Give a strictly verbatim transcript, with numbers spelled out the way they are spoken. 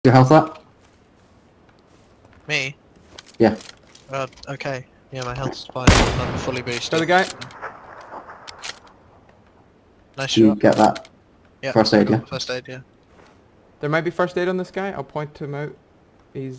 Your health up? Me? Yeah. Uh, okay. Yeah, my health's fine. I'm fully boosted. Other guy. Nice You shot. get that? Yeah. First aid, yeah. First aid, yeah. There might be first aid on this guy. I'll point him out. He's